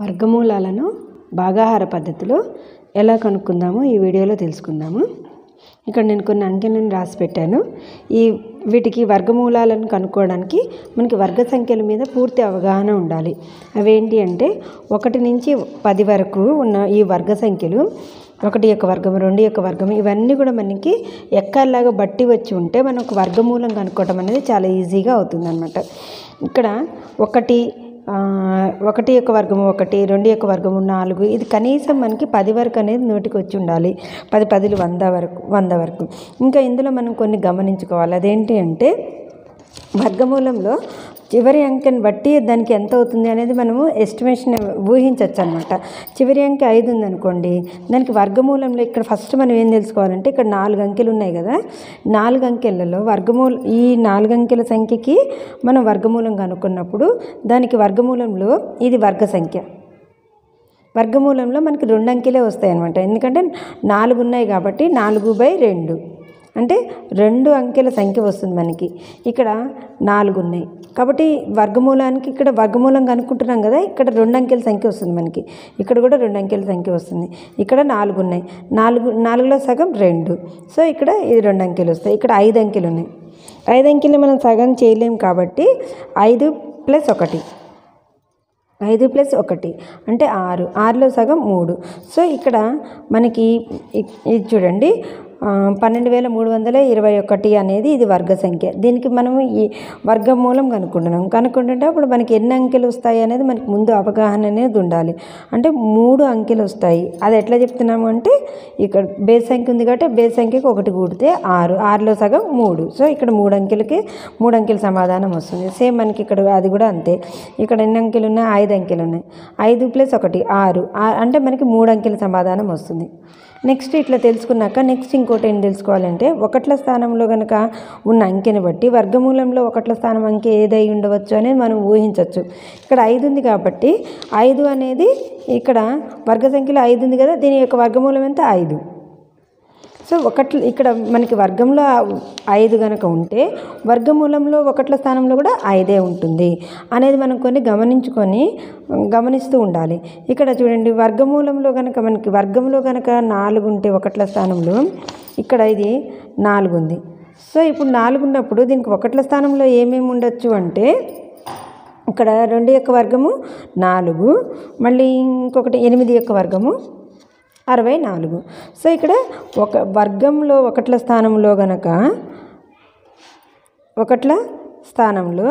వర్గమూలాలను భాగాహార పద్ధతిలో ఎలా కనుక్కుందామో ఈ వీడియోలో తెలుసుకుందాము. ఇక్కడ నేను కొన్ని అంకెలను రాసి పెట్టాను. వీటికి వర్గమూలాలను కనుక్కోవడానికి మనకి వర్గ సంఖ్యల మీద పూర్తి అవగాహన ఉండాలి. అవేంటి అంటే 1 నుంచి 10 వరకు ఉన్న ఈ వర్గ సంఖ్యలు 1 యొక్క వర్గము, 2 యొక్క వర్గము, ఇవన్నీ కూడా మనకి ఎక్కలాగా బట్టి వచ్చి ఉంటే మనం ఒక వర్గమూలం కనుక్కోవడం అనేది చాలా ఈజీగా అవుతుంది అన్నమాట. ఇక్కడ 1 యొక్క వర్గము 1, 2 యొక్క వర్గము 4, ఇది కనీసం మనకి 10 వరకు అనేది నోటికి వచ్చి ఉండాలి. 10 10లు 100 వరకు. ఇంకా ఇందులో మనం కొన్ని గమనించుకోవాలి. అదేంటి అంటే వర్గమూలంలో చివరి అంకెను బట్టి దానికి ఎంత అవుతుంది అనేది మనము ఎస్టిమేషన్ ఊహించవచ్చు అనమాట. చివరి అంకె 5 ఉందనుకోండి, దానికి వర్గమూలంలో ఇక్కడ ఫస్ట్ మనం ఏం తెలుసుకోవాలంటే ఇక్కడ 4 అంకెలు ఉన్నాయి కదా, 4 అంకెలలో ఈ 4 అంకెల సంఖ్యకి మనం వర్గమూలం కనుక్కున్నప్పుడు దానికి వర్గమూలంలో ఇది వర్గ సంఖ్య. వర్గమూలంలో మనకి 2 అంకెలే వస్తాయి అనమాట. ఎందుకంటే 4 ఉన్నాయి కాబట్టి 4/2 అంటే 2 అంకెల సంఖ్య వస్తుంది మనకి. ఇక్కడ 4 ఉన్నాయి కాబట్టి వర్గమూలానికి ఇక్కడ వర్గమూలం కనుక్కుంటున్నాం కదా, ఇక్కడ 2 అంకెల సంఖ్య వస్తుంది మనకి. ఇక్కడ కూడా 2 అంకెల సంఖ్య వస్తుంది. ఇక్కడ 4 ఉన్నాయి, 4లో సగం 2. సో ఇక్కడ ఇది 2 అంకెలు వస్తాయి. ఇక్కడ 5 అంకెలు ఉన్నాయి. 5 అంకెలు మనం సగం చేయలేం కాబట్టి 5 + 1 5 + 1 అంటే 6. 6లో సగం 3. సో ఇక్కడ మనకి ఇది చూడండి, 12,321 అనేది ఇది వర్గ సంఖ్య. దీనికి మనము ఈ వర్గమూలం కనుక్కుంటుంటే అప్పుడు మనకి ఎన్ని అంకెలు వస్తాయి అనేది మనకి ముందు అవగాహన అనేది ఉండాలి. అంటే 3 అంకెలు వస్తాయి. అది ఎట్లా చెప్తున్నాము అంటే ఇక్కడ బేస్ సంఖ్య ఉంది కాబట్టి బేస్ సంఖ్యకి 1 కూడితే 6, 6లో సగం 3. సో ఇక్కడ 3 అంకెల సమాధానం వస్తుంది. సేమ్ మనకి ఇక్కడ అది కూడా అంతే. ఇక్కడ ఎన్ని అంకెలు ఉన్నాయి? 5 అంకెలు ఉన్నాయి. 5 + 1 6 అంటే మనకి 3 అంకెల సమాధానం వస్తుంది. నెక్స్ట్ ఇట్లా తెలుసుకున్నాక నెక్స్ట్ ఇంకోటి ఏం తెలుసుకోవాలంటే 1ల స్థానంలో కనుక ఉన్న అంకెని బట్టి వర్గమూలంలో 1ల స్థానం అంకె ఏదై ఉండవచ్చు అనేది మనం ఊహించవచ్చు. ఇక్కడ 5 ఉంది కాబట్టి 5 అనేది ఇక్కడ వర్గ సంఖ్యలో 5 ఉంది కదా, దీని యొక్క వర్గమూలం ఎంత? 5. సో ఇక్కడ మనకి వర్గంలో 5 కనుక ఉంటే వర్గమూలంలో 1ల స్థానంలో కూడా 5 ఉంటుంది అనేది మనం కొన్ని గమనిస్తూ ఉండాలి. ఇక్కడ చూడండి, వర్గమూలంలో కనుక మనకి వర్గంలో కనుక 4 ఉంటే 1ల స్థానంలో ఇక్కడ ఇది 4 ఉంది. సో ఇప్పుడు 4 ఉన్నప్పుడు దీనికి 1ల స్థానంలో ఏమేమి ఉండొచ్చు అంటే ఇక్కడ 2 యొక్క వర్గము 4, మళ్ళీ ఇంకొకటి 8 యొక్క వర్గము 64. సో ఇక్కడ వర్గంలో 1ల స్థానంలో గనక 1ల స్థానంలో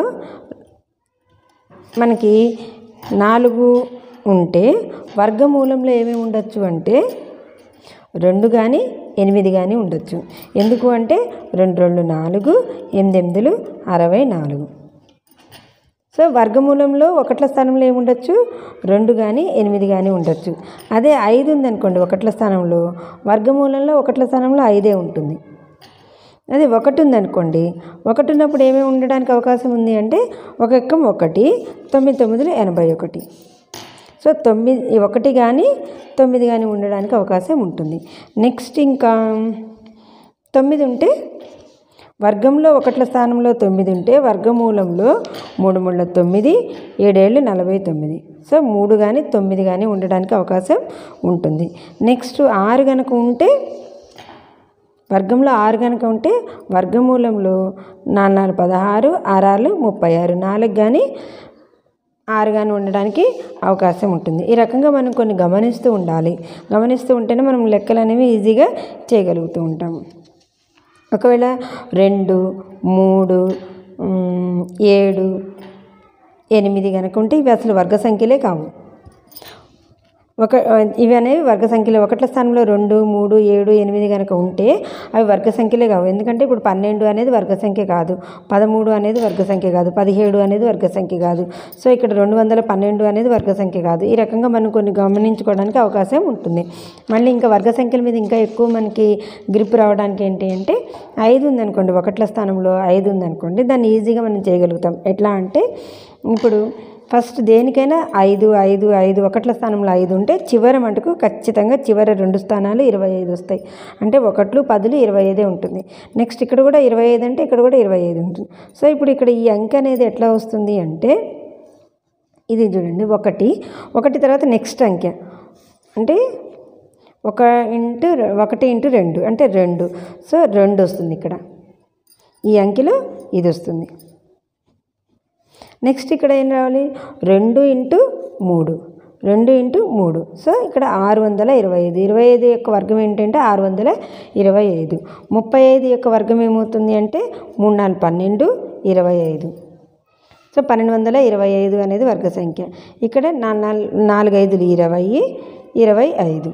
మనకి 4 ఉంటే వర్గమూలంలో ఏమేమి ఉండొచ్చు అంటే 2 కానీ 8 కానీ ఉండొచ్చు. ఎందుకు అంటే 2 2 4, 8 8 64. సో వర్గమూలంలో 1ల స్థానంలో ఏముండొచ్చు? 2 కానీ 8 కానీ ఉండొచ్చు. అదే 5 ఉందనుకోండి 1ల స్థానంలో, వర్గమూలంలో 1ల స్థానంలో 5 ఉంటుంది. అదే 1 ఉందనుకోండి, 1 ఉన్నప్పుడు ఏమేమి ఉండడానికి అవకాశం ఉంది అంటే 1 × 1 9 9 81. సో 1 కానీ 9 కానీ ఉండడానికి అవకాశం ఉంటుంది. నెక్స్ట్ ఇంకా 9 ఉంటే వర్గంలో 1ల స్థానంలో 9 ఉంటే వర్గమూలంలో 3 3 9, 7 7 49. సో 3 కానీ 9 కానీ ఉండడానికి అవకాశం ఉంటుంది. నెక్స్ట్ 6 కనుక ఉంటే వర్గంలో 6 కనుక ఉంటే వర్గమూలంలో 4 4 16, 6 6 36, 4 కానీ 6 కానీ ఉండడానికి అవకాశం ఉంటుంది. ఈ రకంగా మనం కొన్ని గమనిస్తూ ఉండాలి. గమనిస్తూ ఉంటేనే మనం లెక్కలు అనేవి ఈజీగా చేయగలుగుతూ ఉంటాము. ఒకవేళ 2 3 7 8 కనుక ఉంటే ఇవి అసలు వర్గ సంఖ్యలే కావు. ఇవి అనేవి వర్గ సంఖ్యలే. 1ల స్థానంలో 2 3 7 8 కనుక ఉంటే అవి వర్గ సంఖ్యలే కావు. ఎందుకంటే ఇప్పుడు 12 అనేది వర్గ సంఖ్య కాదు, 13 అనేది వర్గ సంఖ్య కాదు, 17 అనేది వర్గ సంఖ్య కాదు. సో ఇక్కడ 212 అనేది వర్గ సంఖ్య కాదు. ఈ రకంగా మనం కొన్ని గమనించుకోవడానికి అవకాశం ఉంటుంది. మళ్ళీ ఇంకా వర్గ సంఖ్యల మీద ఇంకా ఎక్కువ మనకి గ్రిప్ రావడానికి ఏంటి అంటే 5 ఉందనుకోండి, 1ల స్థానంలో 5 ఉందనుకోండి, దాన్ని ఈజీగా మనం చేయగలుగుతాం. ఎట్లా అంటే ఇప్పుడు ఫస్ట్ దేనికైనా 5 5 5 1ల స్థానంలో 5 ఉంటే చివర మటుకు ఖచ్చితంగా చివర 2 స్థానాలు 25 వస్తాయి. అంటే 1లు 10లు 25 ఉంటుంది. నెక్స్ట్ ఇక్కడ కూడా 25 అంటే ఇక్కడ కూడా 25 ఉంటుంది. సో ఇప్పుడు ఇక్కడ ఈ అంకె అనేది ఎట్లా వస్తుంది అంటే ఇది చూడండి 1 1 తర్వాత నెక్స్ట్ అంకె అంటే 1 ఇంటూ 2 అంటే 2. సో 2 వస్తుంది ఇక్కడ, ఈ అంకెలో ఇది వస్తుంది. నెక్స్ట్ ఇక్కడ ఏం రావాలి, 2 ఇంటూ 3, 2 ఇంటూ 3. సో ఇక్కడ 625. 25 యొక్క వర్గం ఏంటంటే 625. 35 యొక్క వర్గం ఏమవుతుంది అంటే 3 4 12, 25. సో 1225 అనేది వర్గ సంఖ్య. ఇక్కడ 4 5 20, 25.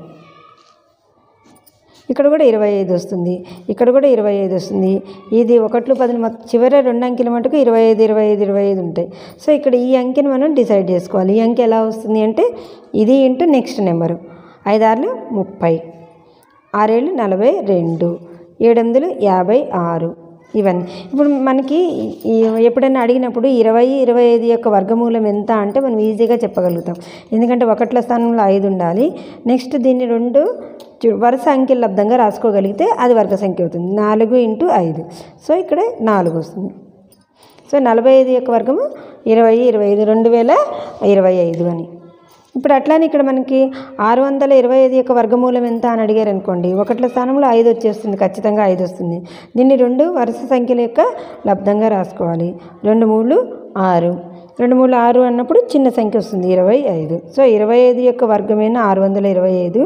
ఇక్కడ కూడా 25 వస్తుంది, ఇక్కడ కూడా 25 వస్తుంది. ఇది 1 10 చివరి 2 అంకెల మటుకు 25 25 25 ఉంటాయి. సో ఇక్కడ ఈ అంకెని మనం డిసైడ్ చేసుకోవాలి. ఈ అంకె ఎలా వస్తుంది అంటే ఇది ఇంటూ నెక్స్ట్ నెంబరు. 5 6 30, 6 7 42, 7 8 56. ఇవన్నీ ఇప్పుడు మనకి ఎప్పుడైనా అడిగినప్పుడు 20 25 యొక్క వర్గమూలం ఎంత అంటే మనం ఈజీగా చెప్పగలుగుతాం. ఎందుకంటే 1ల స్థానంలో 5 ఉండాలి. నెక్స్ట్ దీన్ని 2 వరుస అంకెల లబ్దంగా రాసుకోగలిగితే అది వర్గ సంఖ్య అవుతుంది. 4 ఇంటూ 5. సో ఇక్కడ 4 వస్తుంది. సో 45 యొక్క వర్గము 20 25 2025 అని. ఇప్పుడు అట్లానే ఇక్కడ మనకి 625 యొక్క వర్గమూలం ఎంత అని అడిగారు అనుకోండి, 1ల స్థానంలో 5 వచ్చేస్తుంది, ఖచ్చితంగా 5 వస్తుంది. దీన్ని 2 వరుస సంఖ్యల యొక్క లబ్దంగా రాసుకోవాలి. 2 3 6, 2 3 6 అన్నప్పుడు చిన్న సంఖ్య వస్తుంది 25. సో 25 యొక్క వర్గమైన 625,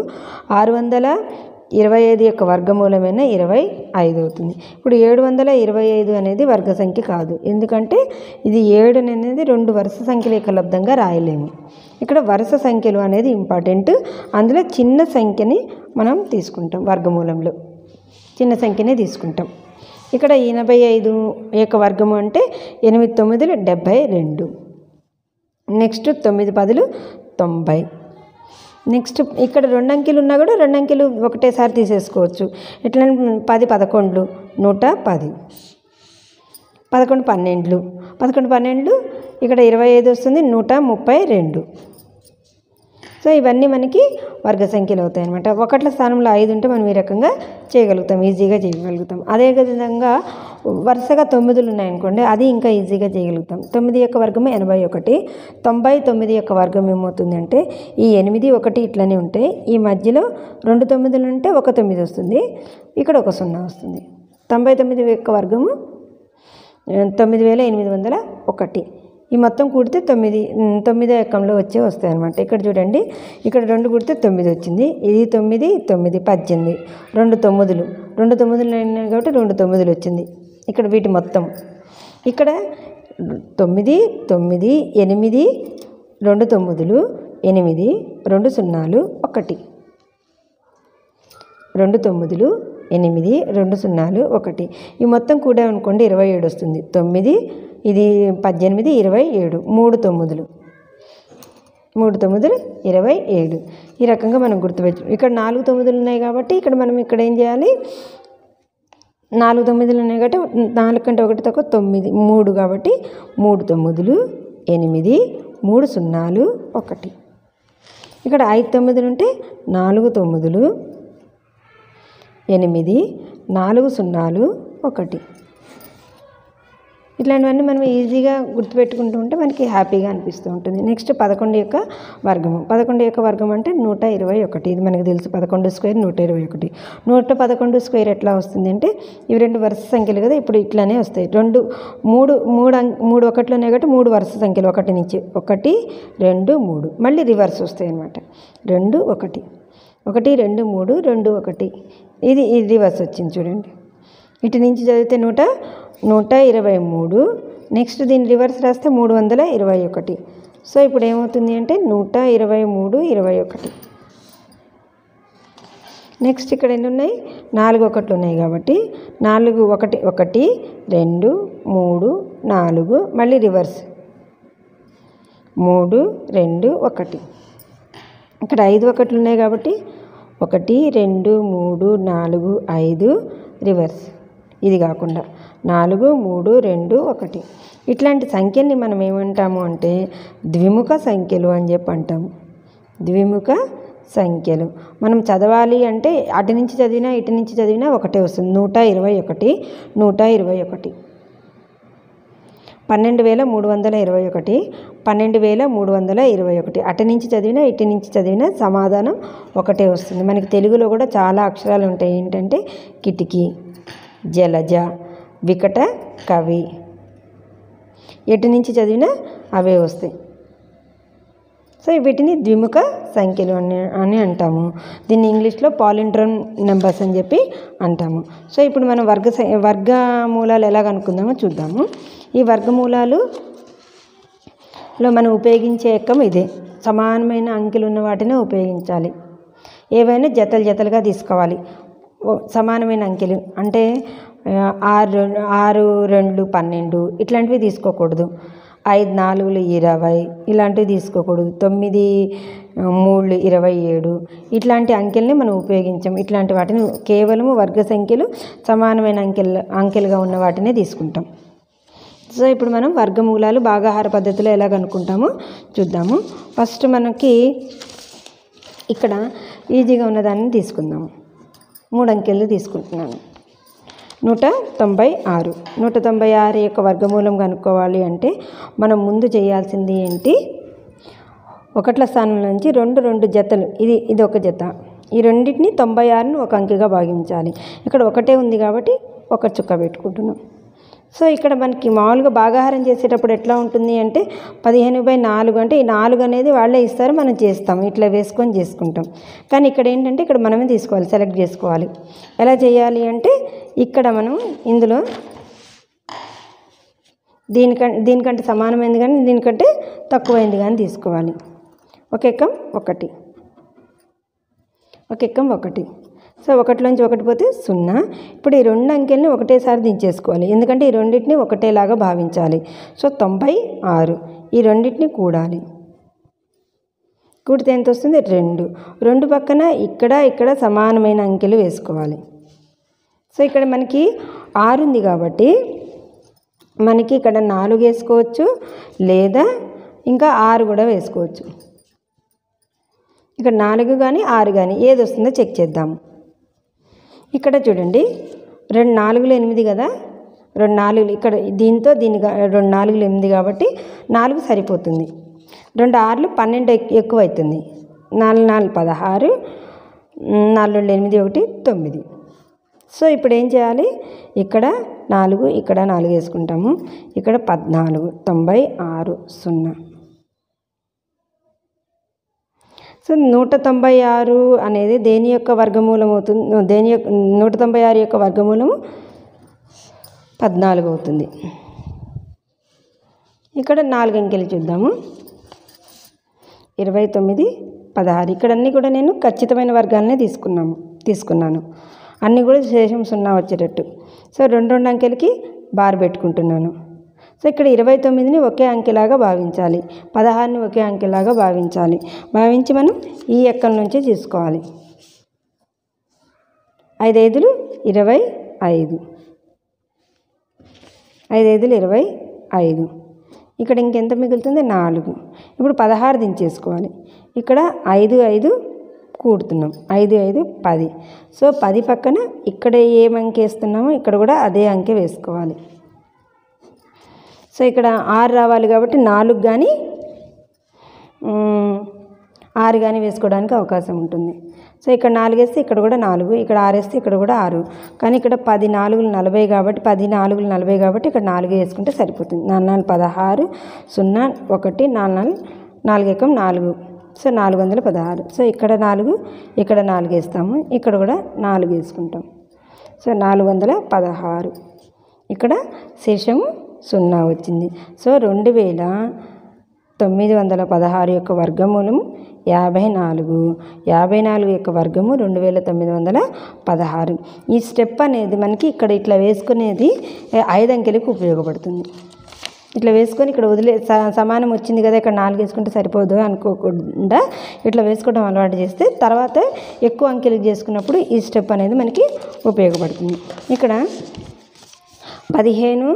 625 యొక్క వర్గమూలమైన 25 అవుతుంది. ఇప్పుడు 725 అనేది వర్గ సంఖ్య కాదు, ఎందుకంటే ఇది 7 అనేది 2 వరుస సంఖ్యల యొక్క లబ్దంగా రాయలేము. ఇక్కడ వరుస సంఖ్యలు అనేది ఇంపార్టెంట్. అందులో చిన్న సంఖ్యని మనం తీసుకుంటాం, వర్గమూలంలో చిన్న సంఖ్యనే తీసుకుంటాం. ఇక్కడ 85 యొక్క వర్గము అంటే 8 9 72. నెక్స్ట్ 9 10 90. నెక్స్ట్ ఇక్కడ 2 అంకెలు ఉన్నా కూడా 2 అంకెలు ఒకటేసారి తీసేసుకోవచ్చు. ఎట్లా 10 11 110, 11 12, 11 12 ఇక్కడ 25 వస్తుంది, 132. సో ఇవన్నీ మనకి వర్గ సంఖ్యలు అవుతాయి అన్నమాట. 1ల స్థానంలో 5 ఉంటే మనం ఈ రకంగా చేయగలుగుతాం, ఈజీగా చేయగలుగుతాం. అదేవిధంగా వరుసగా 9లు ఉన్నాయనుకోండి, అది ఇంకా ఈజీగా చేయగలుగుతాం. 9 యొక్క వర్గం 81. 99 యొక్క వర్గం ఏమవుతుంది అంటే ఈ 8 1 ఇట్లనే ఉంటాయి. ఈ మధ్యలో 2 9లు ఉంటే 1 9 వస్తుంది, ఇక్కడ 1 0 వస్తుంది. 99 యొక్క వర్గము 9801. ఈ మొత్తం కూడితే 9వ ఎక్కంలో వస్తాయి అన్నమాట. ఇక్కడ చూడండి, ఇక్కడ 2 కూడితే 9 వచ్చింది. ఇది 9 9 18, 2 9లు 2 9లు అయినాయి కాబట్టి 2 9లు వచ్చింది. ఇక్కడ వీటి మొత్తం ఇక్కడ 9 9 8, 2 9లు 8, 2 0 1, 2 9లు 8 2 0 1. ఈ మొత్తం కూడా అనుకోండి 27 వస్తుంది. 9 ఇది 18 27, 3 9లు 3 9 27. ఈ రకంగా మనం గుర్తుపెట్టు. ఇక్కడ 4 9లు ఉన్నాయి కాబట్టి ఇక్కడ మనం ఇక్కడ ఏం చేయాలి, 4 9లు ఉన్నాయి కాబట్టి 4 కంటే 1 తక్కువ 9, 3 కాబట్టి 3 9లు 8, 3 0 1. ఇక్కడ 5 9లు ఉంటే 4 9లు 8, 4 0 1. ఇట్లాంటివన్నీ మనం ఈజీగా గుర్తుపెట్టుకుంటూ ఉంటే మనకి హ్యాపీగా అనిపిస్తూ ఉంటుంది. నెక్స్ట్ 11 యొక్క వర్గము. 11 యొక్క వర్గం అంటే 121. ఇది మనకు తెలుసు, 11 స్క్వేర్ 121. 111 స్క్వేర్ ఎట్లా వస్తుంది అంటే ఇవి 2 వరుస సంఖ్యలు కదా, ఇప్పుడు ఇట్లానే వస్తాయి. 2 3 1లు ఉన్నాయి కాబట్టి 3 వరుస సంఖ్యలు 1 నుంచి 1 2 3 మళ్ళీ రివర్స్ వస్తాయి అన్నమాట. 2 1 1 2 3 2 1. ఇది రివర్స్ వచ్చింది చూడండి. ఇటు నుంచి చదివితే 123. నెక్స్ట్ దీన్ని రివర్స్ రాస్తే 321. సో ఇప్పుడు ఏమవుతుంది అంటే 123 21. నెక్స్ట్ ఇక్కడ ఎన్ని ఉన్నాయి, 4 1లు ఉన్నాయి కాబట్టి 4 1 1 2 3 4 మళ్ళీ రివర్స్ 3 2 1. ఇక్కడ 5 1లు ఉన్నాయి కాబట్టి 1 2 3 4 5 రివర్స్, ఇది కాకుండా 4 3 2 1. ఇట్లాంటి సంఖ్యల్ని మనం ఏమంటాము అంటే ద్విముఖ సంఖ్యలు అని చెప్పి అంటాము. ద్విముఖ సంఖ్యలు మనం చదవాలి అంటే అటు నుంచి చదివినా ఇటు నుంచి చదివినా ఒకటే వస్తుంది. 121 121. 12,321, 12,321. అటు నుంచి చదివినా ఇటు నుంచి చదివినా సమాధానం ఒకటే వస్తుంది. మనకి తెలుగులో కూడా చాలా అక్షరాలు ఉంటాయి. ఏంటంటే కిటికీ, జలజ, వికట, కవి. ఎటు నుంచి చదివినా అవే వస్తాయి. సో వీటిని ద్విముఖ సంఖ్యలు అని అంటాము. దీన్ని ఇంగ్లీష్లో పాలిండ్రోమ్ నెంబర్స్ అని చెప్పి అంటాము. సో ఇప్పుడు మనం వర్గమూలాలు ఎలా కనుక్కుందామో చూద్దాము. ఈ వర్గమూలాలలో మనం ఉపయోగించే ఎక్కం ఇదే. సమానమైన అంకెలు ఉన్న వాటినే ఉపయోగించాలి. ఏవైనా జతలుగా తీసుకోవాలి. సమానమైన అంకెలు అంటే 6, 2, 12 ఇట్లాంటివి తీసుకోకూడదు. 5, 4, 20 ఇలాంటివి తీసుకోకూడదు. 9, 3, 27 ఇట్లాంటి అంకెల్ని మనం ఉపయోగించాం. ఇట్లాంటి వాటిని కేవలము వర్గ సంఖ్యలు సమానమైన అంకెలుగా ఉన్న వాటినే తీసుకుంటాం. సో ఇప్పుడు మనం వర్గమూలాలు భాగాహార పద్ధతిలో ఎలా కనుక్కుంటామో చూద్దాము. ఫస్ట్ మనకి ఇక్కడ ఈజీగా ఉన్నదాన్ని తీసుకుందాము. 3 అంకెలు తీసుకుంటున్నాను. 196. 196 యొక్క వర్గమూలం కనుక్కోవాలి అంటే మనం ముందు చేయాల్సింది ఏంటి? ఒకట్ల స్థానం నుంచి 2 జతలు, ఇది ఒక జత. ఈ రెండింటిని 96ను ఒక అంకెగా భాగించాలి. ఇక్కడ ఒకటే ఉంది కాబట్టి ఒక చుక్క పెట్టుకుంటున్నాం. సో ఇక్కడ మనకి మామూలుగా భాగాహారం చేసేటప్పుడు ఎట్లా ఉంటుంది అంటే 15/4 అంటే ఈ 4 అనేది వాళ్ళే ఇస్తారు, మనం చేస్తాం. ఇట్లా వేసుకొని చేసుకుంటాం. కానీ ఇక్కడ ఏంటంటే ఇక్కడ మనమే తీసుకోవాలి, సెలెక్ట్ చేసుకోవాలి. ఎలా చేయాలి అంటే ఇక్కడ మనం ఇందులో దీనికంటే సమానమైంది కానీ దీనికంటే తక్కువైంది కానీ తీసుకోవాలి. ఒక ఎక్కం 1, ఒక ఎక్కం 1. సో 1లోంచి 1 పోతే 0. ఇప్పుడు ఈ 2 అంకెల్ని ఒకటేసారి దించేసుకోవాలి, ఎందుకంటే ఈ రెండింటిని ఒకటేలాగా భావించాలి. సో 96. ఈ రెండింటిని కూడాలి. కూడితే ఎంత వస్తుంది? 2. 2 పక్కన ఇక్కడ సమానమైన అంకెలు వేసుకోవాలి. సో ఇక్కడ మనకి 6 ఉంది కాబట్టి మనకి ఇక్కడ 4 వేసుకోవచ్చు, లేదా ఇంకా 6 కూడా వేసుకోవచ్చు. ఇక్కడ 4 కానీ 6 కానీ ఏది వస్తుందో చెక్ చేద్దాము. ఇక్కడ చూడండి, 2 4లు 8 కదా, 2 4లు ఇక్కడ దీంతో 2 4లు 8 కాబట్టి 4 సరిపోతుంది. 2 6లు 12 ఎక్కువ అవుతుంది. 4 4 16, 4 8 1 9. సో ఇప్పుడు ఏం చేయాలి? ఇక్కడ 4 ఇక్కడ 4 వేసుకుంటాము. ఇక్కడ 14, 96, 0. సో 196 అనేది దేని యొక్క వర్గమూలం అవుతుంది? 196 యొక్క వర్గమూలము 14 అవుతుంది. ఇక్కడ 4 అంకెలు చూద్దాము. 29, 16. ఇక్కడ అన్నీ కూడా నేను ఖచ్చితమైన వర్గాలనే తీసుకున్నాను. అన్నీ కూడా శేషం 0 వచ్చేటట్టు. సో 2 అంకెలకి బార్ పెట్టుకుంటున్నాను. సో ఇక్కడ 29ని ఒకే అంకెలాగా భావించాలి, 16ని ఒకే అంకెలాగా భావించాలి. భావించి మనం ఈ ఎక్కల నుంచి తీసుకోవాలి. 5 5లు 25, 5 5లు 25. ఇక్కడ ఇంకెంత మిగులుతుంది? 4. ఇప్పుడు 16 దించేసుకోవాలి. ఇక్కడ 5 5 కూడుతున్నాం. 5 5 10. సో 10 పక్కన ఇక్కడ ఏం అంకె వేస్తున్నామో ఇక్కడ కూడా అదే అంకె వేసుకోవాలి. సో ఇక్కడ 6 రావాలి కాబట్టి 4 కానీ 6 కానీ వేసుకోవడానికి అవకాశం ఉంటుంది. సో ఇక్కడ 4 వేస్తే ఇక్కడ కూడా 4, ఇక్కడ 6 వేస్తే ఇక్కడ కూడా 6. కానీ ఇక్కడ 10 4లు 40 కాబట్టి 10 4లు 40 కాబట్టి ఇక్కడ 4 వేసుకుంటే సరిపోతుంది. 4 4 16, 0 1 4 4 ఎక్కం 4. సో 416. సో ఇక్కడ 4 ఇక్కడ 4 వేస్తాము, ఇక్కడ కూడా 4 వేసుకుంటాం. సో 416. ఇక్కడ శేషము 0 వచ్చింది. సో 2916 యొక్క వర్గమూలము 54. 54 యొక్క వర్గము 2916. ఈ స్టెప్ అనేది మనకి ఇక్కడ ఇట్లా వేసుకునేది 5 అంకెలకు ఉపయోగపడుతుంది. ఇట్లా వేసుకొని ఇక్కడ సమానం వచ్చింది కదా, ఇక్కడ 4 వేసుకుంటే సరిపోదు అనుకోకుండా ఇట్లా వేసుకోవడం అలవాటు చేస్తే తర్వాత ఎక్కువ అంకెలకు చేసుకున్నప్పుడు ఈ స్టెప్ అనేది మనకి ఉపయోగపడుతుంది. ఇక్కడ 15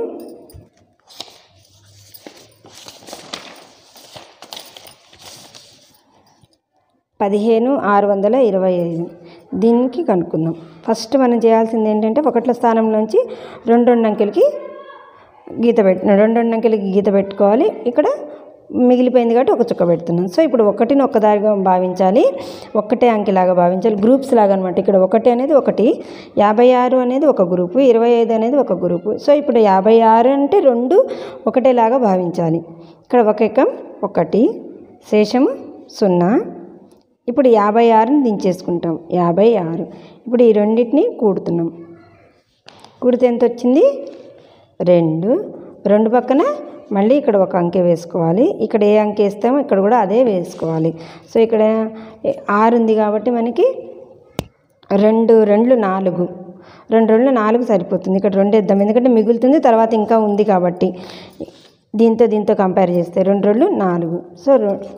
625 దీనికి కనుక్కుందాం. ఫస్ట్ మనం చేయాల్సింది ఏంటంటే ఒకట్ల స్థానంలోంచి 2 అంకెలకి గీత రెండు అంకెలకి గీత పెట్టుకోవాలి. ఇక్కడ మిగిలిపోయింది కాబట్టి ఒక చుక్క పెడుతున్నాను. సో ఇప్పుడు ఒకటిని ఒక్కదారిగా భావించాలి, ఒక్కటే అంకెలాగా భావించాలి, గ్రూప్స్ లాగా అనమాట. ఇక్కడ 1 అనేది 1, 56 అనేది ఒక గ్రూపు, 25 అనేది ఒక గ్రూపు. సో ఇప్పుడు 56 అంటే 2 ఒకటేలాగా భావించాలి. ఇక్కడ 1 ఎకం 1, శేషము 0. ఇప్పుడు 56ని దించేసుకుంటాం, 56. ఇప్పుడు ఈ రెండింటిని కూడుతున్నాం. కూడితే ఎంత వచ్చింది? 2. 2 పక్కన మళ్ళీ ఇక్కడ ఒక అంకె వేసుకోవాలి. ఇక్కడ ఏ అంకె వేస్తామో ఇక్కడ కూడా అదే వేసుకోవాలి. సో ఇక్కడ 6 ఉంది కాబట్టి మనకి 2 2 4, 2 2 4 సరిపోతుంది. ఇక్కడ 2 వేద్దాం, ఎందుకంటే మిగులుతుంది, తర్వాత ఇంకా ఉంది కాబట్టి. దీంతో కంపేర్ చేస్తే 2 2 4. సో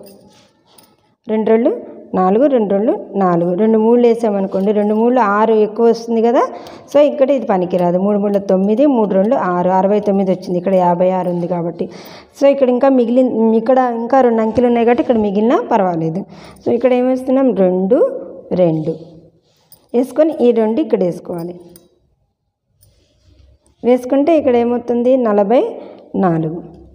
2 2 4, 2 2 4, 2 3 వేసామనుకోండి, 2 3 6 ఎక్కువ వస్తుంది కదా. సో ఇక్కడ ఇది పనికిరాదు. 3 3 9, 3 2 6, 69 వచ్చింది. ఇక్కడ 56 ఉంది కాబట్టి. సో ఇక్కడ ఇంకా ఇక్కడ ఇంకా 2 అంకెలు ఉన్నాయి కాబట్టి ఇక్కడ మిగిలినా పర్వాలేదు. సో ఇక్కడ ఏం వేస్తున్నాం? 2 2 వేసుకొని ఈ 2 ఇక్కడ వేసుకోవాలి. వేసుకుంటే ఇక్కడ ఏమవుతుంది? 44.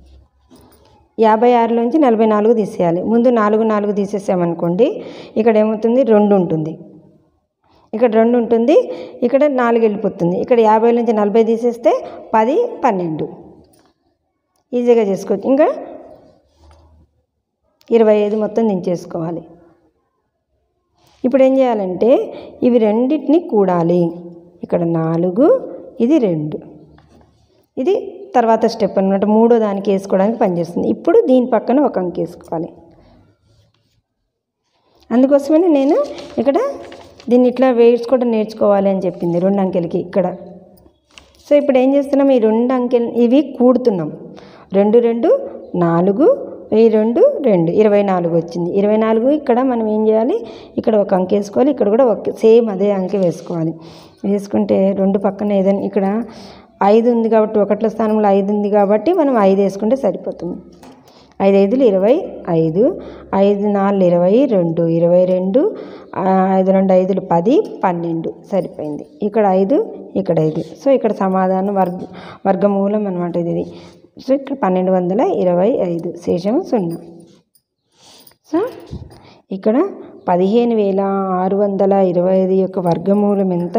56లోంచి 44 తీసేయాలి. ముందు 4 4 తీసేసామనుకోండి, ఇక్కడ ఏమవుతుంది? 2 ఉంటుంది, ఇక్కడ 2 ఉంటుంది, ఇక్కడ 4 వెళ్ళిపోతుంది. ఇక్కడ 50 నుంచి 40 తీసేస్తే 10 12 ఈజీగా చేసుకోవచ్చు. ఇంకా 25 మొత్తం దించేసుకోవాలి. ఇప్పుడు ఏం చేయాలంటే ఇవి రెండింటిని కూడాలి. ఇక్కడ 4, ఇది 2, ఇది తర్వాత స్టెప్ అనమాట. మూడో దానికి వేసుకోవడానికి పనిచేస్తుంది. ఇప్పుడు దీని పక్కన ఒక అంకె వేసుకోవాలి. అందుకోసమని నేను ఇక్కడ దీన్ని ఇట్లా వేసుకోవడం నేర్చుకోవాలి అని చెప్పింది 2 అంకెలకి ఇక్కడ. సో ఇప్పుడు ఏం చేస్తున్నాం? ఈ 2 అంకెలు ఇవి కూడుతున్నాం. 2 2 4, ఈ 2 2 24 వచ్చింది. 24 ఇక్కడ మనం ఏం చేయాలి? ఇక్కడ ఒక అంకె వేసుకోవాలి, ఇక్కడ కూడా సేమ్ అదే అంకె వేసుకోవాలి. వేసుకుంటే 2 పక్కన ఏదైనా ఇక్కడ 5 ఉంది కాబట్టి 1ల స్థానంలో 5 ఉంది కాబట్టి మనం 5 వేసుకుంటే సరిపోతుంది. 5 5లు 25, 5 4 22, 22, 5 2 5లు 10, 12 సరిపోయింది. ఇక్కడ 5, ఇక్కడ 5. సో ఇక్కడ సమాధానం వర్గమూలం అనమాట ఇది. సో ఇక్కడ 1225, శేషం 0. సో ఇక్కడ 15,625 యొక్క వర్గమూలం ఎంత?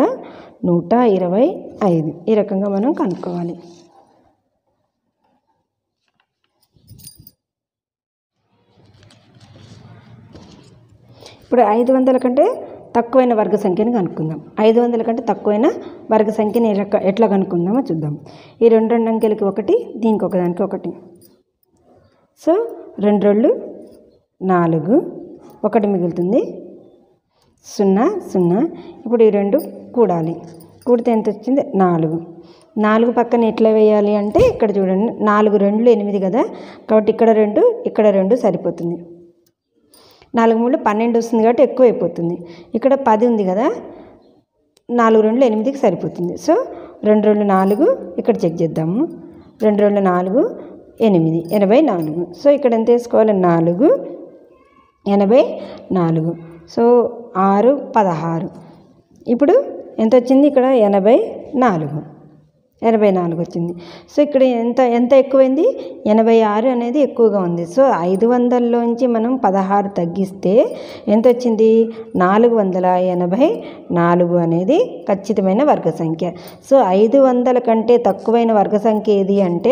125. ఈ రకంగా మనం కనుక్కోవాలి. ఇప్పుడు 500 కంటే తక్కువైన వర్గ సంఖ్యను కనుక్కుందాం. 500 కంటే తక్కువైన వర్గ సంఖ్యని ఎట్లా కనుక్కుందామో చూద్దాం. ఈ 2 2 అంకెలకి 1, దీనికి ఒకదానికి 1. సో 2 2 4, 1 మిగులుతుంది, 0 0. ఇప్పుడు ఈ 2 కూడాలి. కూడితే ఎంత వచ్చింది? 4. 4 పక్కన ఎట్లా వేయాలి అంటే ఇక్కడ చూడండి, 4 2 8 కదా, కాబట్టి ఇక్కడ 2 ఇక్కడ 2 సరిపోతుంది. 4 3 12 వస్తుంది కాబట్టి ఎక్కువ అయిపోతుంది. ఇక్కడ 10 ఉంది కదా, 4 2 8కి సరిపోతుంది. సో 2 2 4, ఇక్కడ చెక్ చేద్దాము. 2 2 4 8, 84. సో ఇక్కడ ఎంత వేసుకోవాలి? 4 84. సో 6 16. ఇప్పుడు ఎంత వచ్చింది? ఇక్కడ 84 వచ్చింది. సో ఇక్కడ ఎంత ఎక్కువైంది? 86 అనేది ఎక్కువగా ఉంది. సో 500లోంచి మనం 16 తగ్గిస్తే ఎంత వచ్చింది? 484 అనేది ఖచ్చితమైన వర్గ సంఖ్య. సో 500 కంటే తక్కువైన వర్గ సంఖ్య ఏది అంటే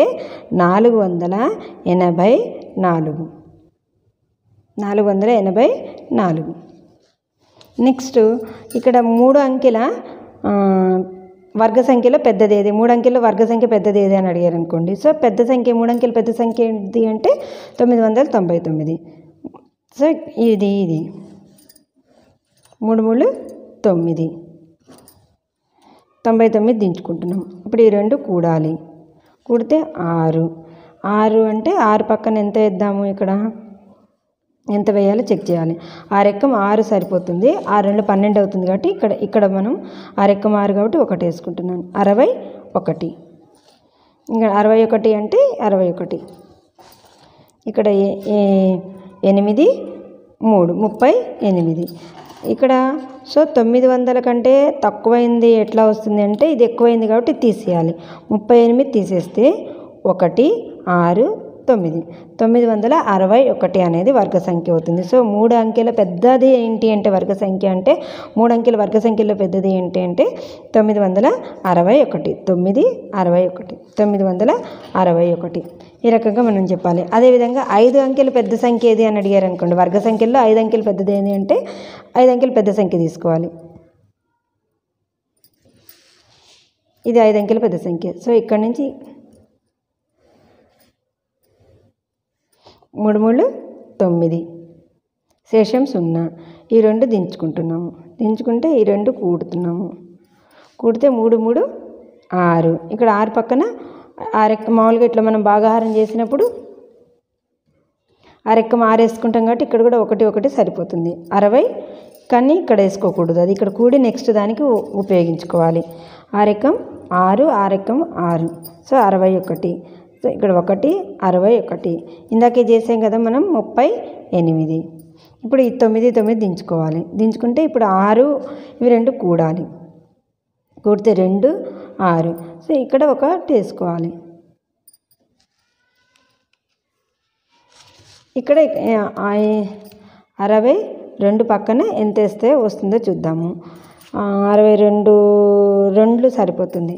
484. నెక్స్ట్ ఇక్కడ 3 అంకెల వర్గ సంఖ్యలో పెద్దది ఏది? 3 అంకెల్లో వర్గ సంఖ్య పెద్దది ఏది అని అడిగారు అనుకోండి. సో పెద్ద సంఖ్య 3 అంకెల పెద్ద సంఖ్య ఏంటి అంటే 999. సో ఇది 3 3 9, 99 దించుకుంటున్నాం. ఇప్పుడు ఈ 2 కూడాలి. కూడితే 6 అంటే 6 పక్కన ఎంత వేద్దాము? ఇక్కడ ఎంత వేయాలో చెక్ చేయాలి. 6 ఎక్కం 6 సరిపోతుంది. 6 2 12 అవుతుంది కాబట్టి ఇక్కడ మనం 6 ఎక్కం 6 కాబట్టి 1 వేసుకుంటున్నాను. 61. ఇంకా 61 అంటే 61. ఇక్కడ 8 3 38. ఇక్కడ సో 900 కంటే తక్కువైంది ఎట్లా వస్తుంది అంటే ఇది ఎక్కువైంది కాబట్టి తీసేయాలి. 38 తీసేస్తే 1 6 9 961 అనేది వర్గ సంఖ్య అవుతుంది. సో 3 అంకెల పెద్దది ఏంటి అంటే వర్గ సంఖ్య అంటే 3 అంకెల వర్గ సంఖ్యలో పెద్దది ఏంటి అంటే 961 961 ఈ రకంగా మనం చెప్పాలి. అదేవిధంగా 5 అంకెల పెద్ద సంఖ్య ఏది అని అడిగారు అనుకోండి, వర్గ సంఖ్యల్లో 5 అంకెల పెద్దది ఏది అంటే 5 అంకెల పెద్ద సంఖ్య తీసుకోవాలి. ఇది 5 అంకెల పెద్ద సంఖ్య. సో ఇక్కడ నుంచి 3 3 9 శేషం 0. ఈ 2 దించుకుంటున్నాము. దించుకుంటే ఈ 2 కూడుతున్నాము. కూడితే 3 3 6. ఇక్కడ 6 పక్కన 6 మామూలుగా ఇట్లా మనం భాగాహారం చేసినప్పుడు 6 వేసుకుంటాం కాబట్టి ఇక్కడ కూడా 1 1 సరిపోతుంది. 60 కానీ ఇక్కడ వేసుకోకూడదు, అది ఇక్కడ కూడి నెక్స్ట్ దానికి ఉపయోగించుకోవాలి. 6 6 6 సో 61. సో ఇక్కడ 1 61. ఇందాకే చేసాం కదా మనం 38. ఇప్పుడు ఈ 9 9 దించుకోవాలి. దించుకుంటే ఇప్పుడు 6 ఇవి 2 కూడాలి. కూడితే 2 6. సో ఇక్కడ 1 వేసుకోవాలి. ఇక్కడ 62 పక్కన ఎంత వేస్తే వస్తుందో చూద్దాము. 62 2 సరిపోతుంది.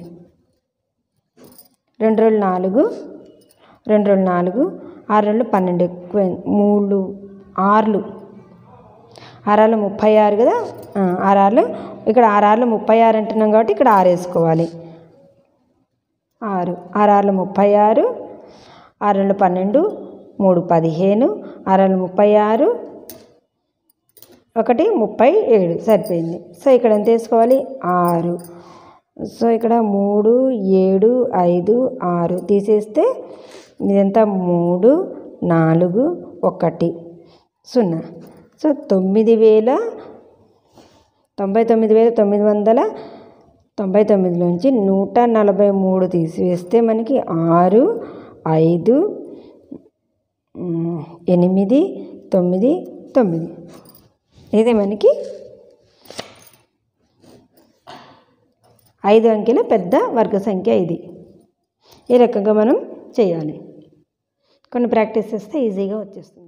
2 2 4 2 2 4 6 2 12 ఎక్కువ 3 6 6 36 కదా. 6 ఇక్కడ 6 36 అంటున్నాం కాబట్టి ఇక్కడ 6 వేసుకోవాలి. 6 6 36 6 12 3 15 6 36 1 37 సరిపోయింది. సో ఇక్కడ ఎంత వేసుకోవాలి 6. సో ఇక్కడ 3 7 5 6 తీసేస్తే ఇదంతా 3 4 1 0. సో 99,999లోంచి 143 తీసివేస్తే మనకి 6 5 8 9 9. ఇదే మనకి 5 అంకెల పెద్ద వర్గ సంఖ్య ఇది. ఈ రకంగా మనం చేయాలి. కొన్ని ప్రాక్టీస్ చేస్తే ఈజీగా వచ్చేస్తుంది.